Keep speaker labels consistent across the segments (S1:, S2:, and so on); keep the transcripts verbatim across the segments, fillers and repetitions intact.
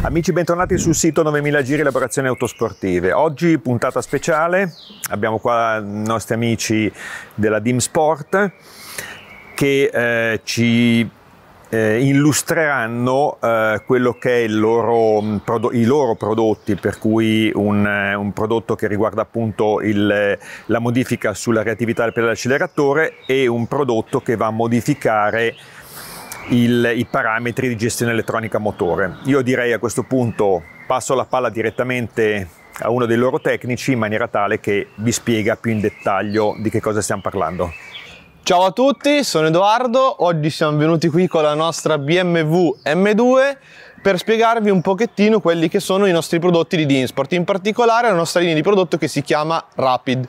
S1: Amici, bentornati sul sito novemila Giri Elaborazioni Autosportive. Oggi puntata speciale, abbiamo qua i nostri amici della D I M Sport che eh, ci eh, illustreranno eh, quello che è il loro, i loro prodotti, per cui un, un prodotto che riguarda appunto il, la modifica sulla reattività del pedale acceleratore e un prodotto che va a modificare Il, i parametri di gestione elettronica motore. Io direi a questo punto passo la palla direttamente a uno dei loro tecnici in maniera tale che vi spiega più in dettaglio di che cosa stiamo parlando.
S2: Ciao a tutti, sono Edoardo, oggi siamo venuti qui con la nostra B M W M due per spiegarvi un pochettino quelli che sono i nostri prodotti di D I M Sport, in particolare la nostra linea di prodotto che si chiama Rapid.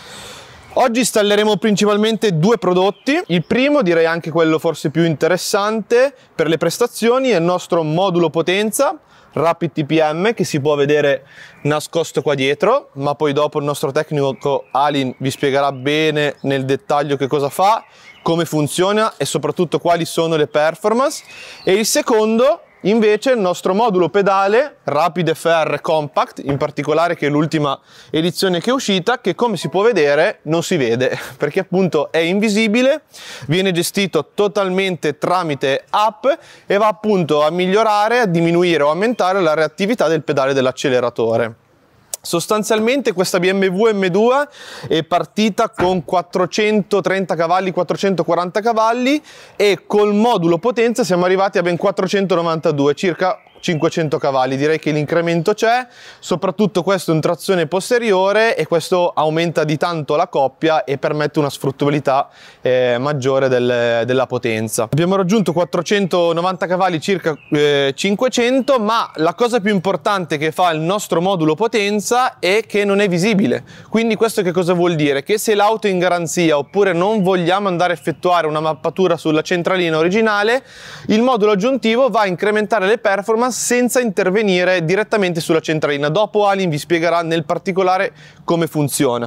S2: Oggi installeremo principalmente due prodotti. Il primo, direi anche quello forse più interessante per le prestazioni, è il nostro modulo potenza Rapid T P M, che si può vedere nascosto qua dietro, ma poi dopo il nostro tecnico Alin vi spiegherà bene nel dettaglio che cosa fa, come funziona e soprattutto quali sono le performance. E il secondo invece il nostro modulo pedale Rapid F R Compact, in particolare che è l'ultima edizione che è uscita, che come si può vedere non si vede perché appunto è invisibile, viene gestito totalmente tramite app e va appunto a migliorare, a diminuire o aumentare la reattività del pedale dell'acceleratore. Sostanzialmente questa B M W M due è partita con quattrocentotrenta cavalli, quattrocentoquaranta cavalli e col modulo potenza siamo arrivati a ben quattrocentonovantadue, circa cinquecento cavalli. Direi che l'incremento c'è, soprattutto questo in trazione posteriore, e questo aumenta di tanto la coppia e permette una sfruttabilità eh, maggiore del, della potenza. Abbiamo raggiunto quattrocentonovanta cavalli, circa eh, cinquecento, ma la cosa più importante che fa il nostro modulo potenza è che non è visibile. Quindi questo che cosa vuol dire? Che se l'auto è in garanzia oppure non vogliamo andare a effettuare una mappatura sulla centralina originale, il modulo aggiuntivo va a incrementare le performance senza intervenire direttamente sulla centralina. Dopo Alin vi spiegherà nel particolare come funziona.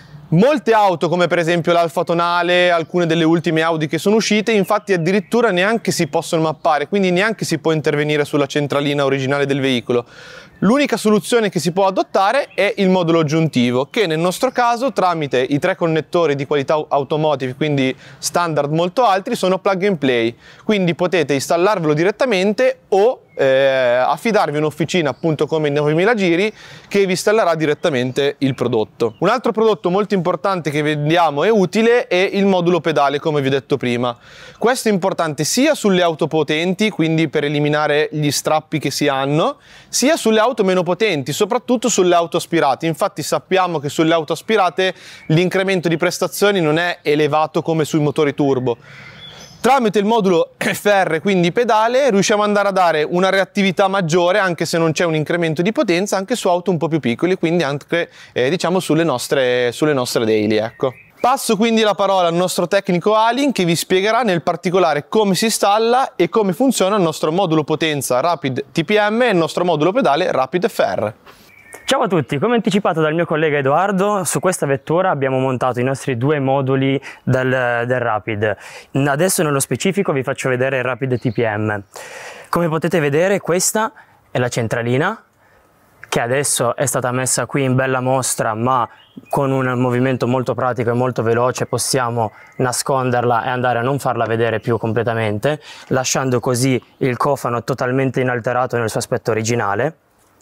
S2: Molte auto, come per esempio l'Alfa Tonale, alcune delle ultime Audi che sono uscite, infatti addirittura neanche si possono mappare, quindi neanche si può intervenire sulla centralina originale del veicolo. L'unica soluzione che si può adottare è il modulo aggiuntivo, che nel nostro caso, tramite i tre connettori di qualità automotive, quindi standard molto alti, sono plug and play, quindi potete installarvelo direttamente o Eh, affidarvi un'officina appunto come in novemila Giri che vi installerà direttamente il prodotto. Un altro prodotto molto importante che vediamo e utile è il modulo pedale, come vi ho detto prima. Questo è importante sia sulle auto potenti, quindi per eliminare gli strappi che si hanno, sia sulle auto meno potenti, soprattutto sulle auto aspirate. Infatti sappiamo che sulle auto aspirate l'incremento di prestazioni non è elevato come sui motori turbo. Tramite il modulo F R, quindi pedale, riusciamo ad andare a dare una reattività maggiore, anche se non c'è un incremento di potenza, anche su auto un po' più piccoli, quindi anche eh, diciamo sulle nostre, sulle nostre daily, ecco. Passo quindi la parola al nostro tecnico Alin, che vi spiegherà nel particolare come si installa e come funziona il nostro modulo potenza Rapid T P M e il nostro modulo pedale Rapid F R.
S3: Ciao a tutti, come anticipato dal mio collega Edoardo, su questa vettura abbiamo montato i nostri due moduli del, del Rapid. Adesso nello specifico vi faccio vedere il Rapid T P M. Come potete vedere, questa è la centralina, che adesso è stata messa qui in bella mostra, ma con un movimento molto pratico e molto veloce possiamo nasconderla e andare a non farla vedere più completamente, lasciando così il cofano totalmente inalterato nel suo aspetto originale.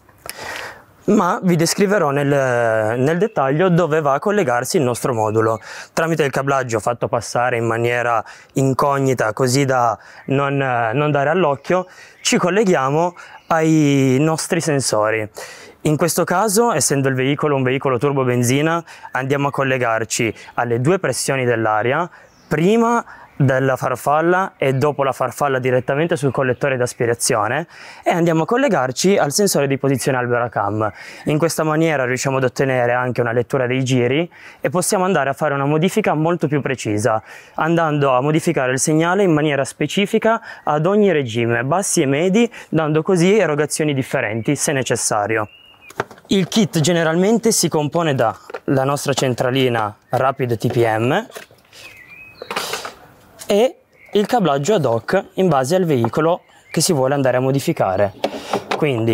S3: Ma vi descriverò nel, nel dettaglio dove va a collegarsi il nostro modulo. Tramite il cablaggio fatto passare in maniera incognita, così da non, non dare all'occhio, ci colleghiamo ai nostri sensori. In questo caso, essendo il veicolo un veicolo turbo benzina, andiamo a collegarci alle due pressioni dell'aria, prima della farfalla e dopo la farfalla direttamente sul collettore d'aspirazione, e andiamo a collegarci al sensore di posizione Alberacam. In questa maniera riusciamo ad ottenere anche una lettura dei giri e possiamo andare a fare una modifica molto più precisa, andando a modificare il segnale in maniera specifica ad ogni regime, bassi e medi, dando così erogazioni differenti se necessario. Il kit generalmente si compone dalla nostra centralina Rapid T P M e il cablaggio ad hoc in base al veicolo che si vuole andare a modificare. Quindi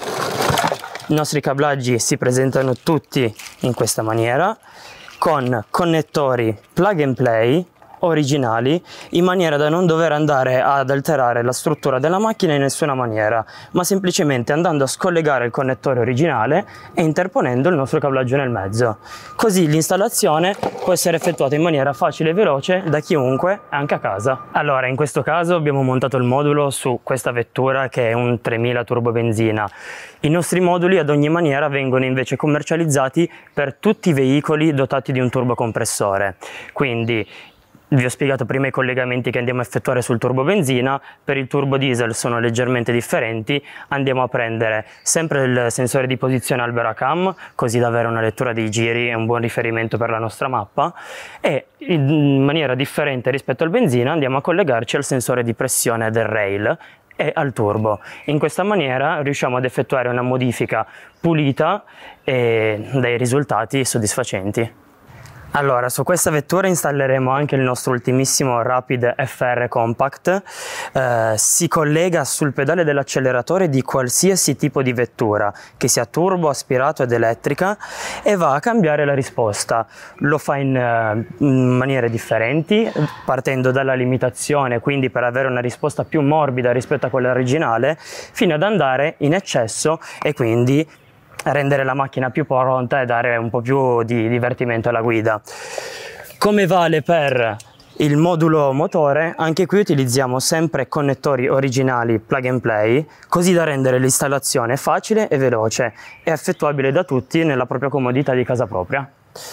S3: i nostri cablaggi si presentano tutti in questa maniera, con connettori plug and play originali, in maniera da non dover andare ad alterare la struttura della macchina in nessuna maniera, ma semplicemente andando a scollegare il connettore originale e interponendo il nostro cablaggio nel mezzo. Così l'installazione può essere effettuata in maniera facile e veloce da chiunque, anche a casa. Allora, in questo caso abbiamo montato il modulo su questa vettura che è un tremila turbo benzina. I nostri moduli ad ogni maniera vengono invece commercializzati per tutti i veicoli dotati di un turbocompressore. Quindi vi ho spiegato prima i collegamenti che andiamo a effettuare sul turbo benzina. Per il turbo diesel sono leggermente differenti. Andiamo a prendere sempre il sensore di posizione albero a cam, così da avere una lettura dei giri e un buon riferimento per la nostra mappa, e in maniera differente rispetto al benzina andiamo a collegarci al sensore di pressione del rail e al turbo. In questa maniera riusciamo ad effettuare una modifica pulita e dai risultati soddisfacenti. Allora, su questa vettura installeremo anche il nostro ultimissimo Rapid F R Compact. Eh, si collega sul pedale dell'acceleratore di qualsiasi tipo di vettura, che sia turbo, aspirato ed elettrica, e va a cambiare la risposta. Lo fa in, eh, in maniere differenti, partendo dalla limitazione, quindi per avere una risposta più morbida rispetto a quella originale, fino ad andare in eccesso e quindi rendere la macchina più pronta e dare un po' più di divertimento alla guida. Come vale per il modulo motore, anche qui utilizziamo sempre connettori originali plug and play, così da rendere l'installazione facile e veloce e effettuabile da tutti nella propria comodità di casa propria.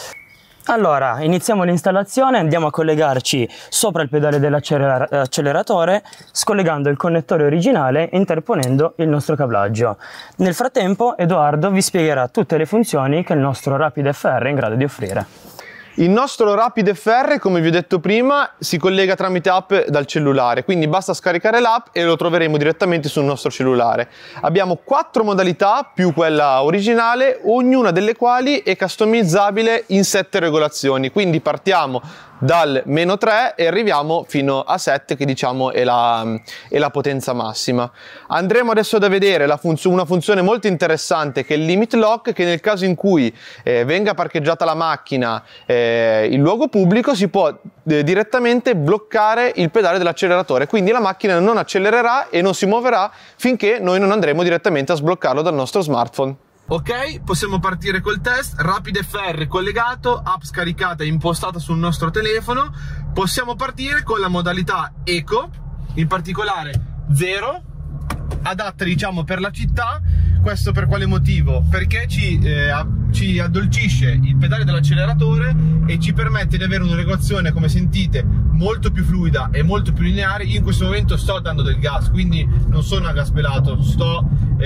S3: Allora, iniziamo l'installazione, andiamo a collegarci sopra il pedale dell'acceleratore, scollegando il connettore originale e interponendo il nostro cablaggio. Nel frattempo Edoardo vi spiegherà tutte le funzioni che il nostro Rapid F R è in grado di offrire.
S2: Il nostro Rapid F R, come vi ho detto prima, si collega tramite app dal cellulare, quindi basta scaricare l'app e lo troveremo direttamente sul nostro cellulare. Abbiamo quattro modalità più quella originale, ognuna delle quali è customizzabile in sette regolazioni, quindi partiamo dal meno tre e arriviamo fino a sette, che diciamo è la, è la potenza massima. Andremo adesso a vedere la funz- una funzione molto interessante, che è il limit lock, che nel caso in cui eh, venga parcheggiata la macchina eh, in luogo pubblico si può eh, direttamente bloccare il pedale dell'acceleratore, quindi la macchina non accelererà e non si muoverà finché noi non andremo direttamente a sbloccarlo dal nostro smartphone. Ok, possiamo partire col test. Rapid F R collegato, app scaricata e impostata sul nostro telefono. Possiamo partire con la modalità Eco, in particolare zero, adatta diciamo per la città. Questo per quale motivo? Perché ci, eh, ci addolcisce il pedale dell'acceleratore e ci permette di avere una regolazione, come sentite, molto più fluida e molto più lineare. Io in questo momento sto dando del gas, quindi non sono a gas pelato, sto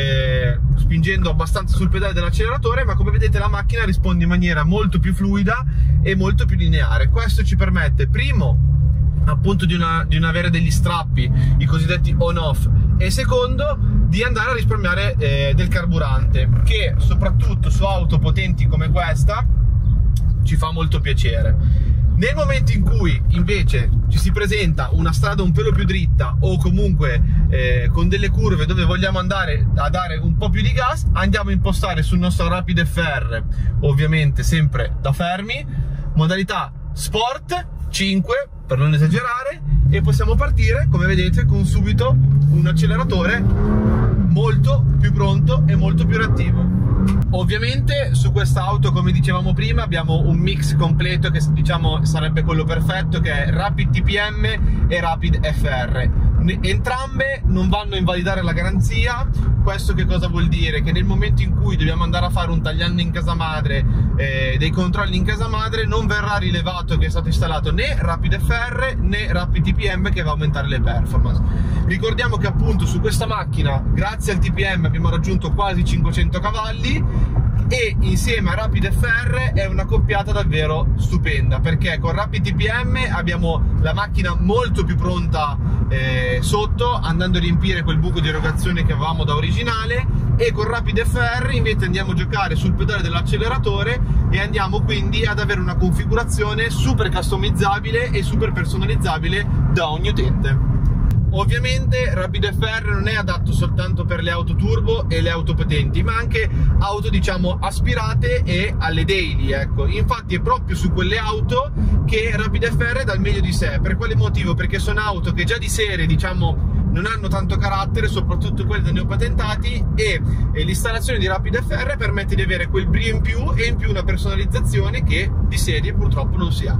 S2: eh, spingendo abbastanza sul pedale dell'acceleratore, ma come vedete la macchina risponde in maniera molto più fluida e molto più lineare. Questo ci permette, primo, appunto di, una, di non avere degli strappi, i cosiddetti on-off, e secondo, di andare a risparmiare eh, del carburante, che soprattutto su auto potenti come questa ci fa molto piacere. Nel momento in cui invece ci si presenta una strada un pelo più dritta o comunque eh, con delle curve dove vogliamo andare a dare un po' più di gas, andiamo a impostare sul nostro Rapid F R, ovviamente sempre da fermi, modalità Sport cinque per non esagerare, e possiamo partire, come vedete, con subito un acceleratore molto più pronto e molto più reattivo. Ovviamente su questa auto, come dicevamo prima, abbiamo un mix completo che diciamo sarebbe quello perfetto, che è Rapid T P M e Rapid F R. Entrambe non vanno a invalidare la garanzia. Questo che cosa vuol dire? Che nel momento in cui dobbiamo andare a fare un tagliando in casa madre, eh, dei controlli in casa madre, non verrà rilevato che è stato installato né Rapid F R né Rapid T P M, che va a aumentare le performance. Ricordiamo che appunto su questa macchina, grazie al T P M, abbiamo raggiunto quasi cinquecento cavalli, e insieme a Rapid F R è una coppiata davvero stupenda, perché con Rapid T P M abbiamo la macchina molto più pronta eh, sotto, andando a riempire quel buco di erogazione che avevamo da originale, e con Rapid F R invece andiamo a giocare sul pedale dell'acceleratore e andiamo quindi ad avere una configurazione super customizzabile e super personalizzabile da ogni utente. Ovviamente Rapid F R non è adatto soltanto per le auto turbo e le auto potenti, ma anche auto diciamo aspirate e alle daily, ecco. Infatti è proprio su quelle auto che Rapid F R dà il meglio di sé. Per quale motivo? Perché sono auto che già di serie diciamo non hanno tanto carattere, soprattutto quelle neopatentati, e, e l'installazione di Rapid F R permette di avere quel brio in più e in più una personalizzazione che di serie purtroppo non si ha.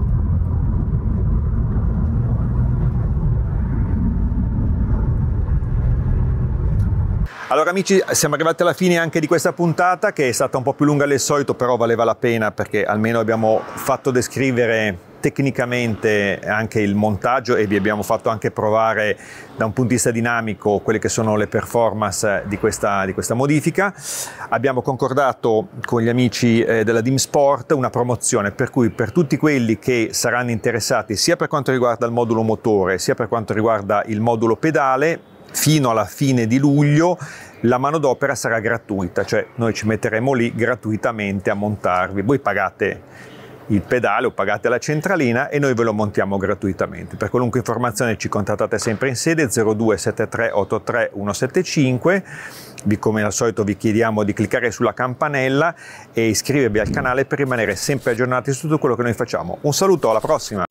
S1: Allora amici, siamo arrivati alla fine anche di questa puntata, che è stata un po' più lunga del solito, però valeva la pena perché almeno abbiamo fatto descrivere tecnicamente anche il montaggio e vi abbiamo fatto anche provare da un punto di vista dinamico quelle che sono le performance di questa, di questa modifica. Abbiamo concordato con gli amici eh, della Dim Sport una promozione per cui per tutti quelli che saranno interessati sia per quanto riguarda il modulo motore sia per quanto riguarda il modulo pedale, fino alla fine di luglio la manodopera sarà gratuita, cioè noi ci metteremo lì gratuitamente a montarvi, voi pagate il pedale o pagate la centralina e noi ve lo montiamo gratuitamente. Per qualunque informazione ci contattate sempre in sede zero due sette tre otto tre uno sette cinque, vi, come al solito vi chiediamo di cliccare sulla campanella e iscrivervi al canale per rimanere sempre aggiornati su tutto quello che noi facciamo. Un saluto, alla prossima!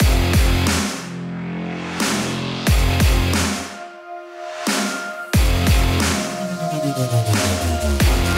S4: Thank you.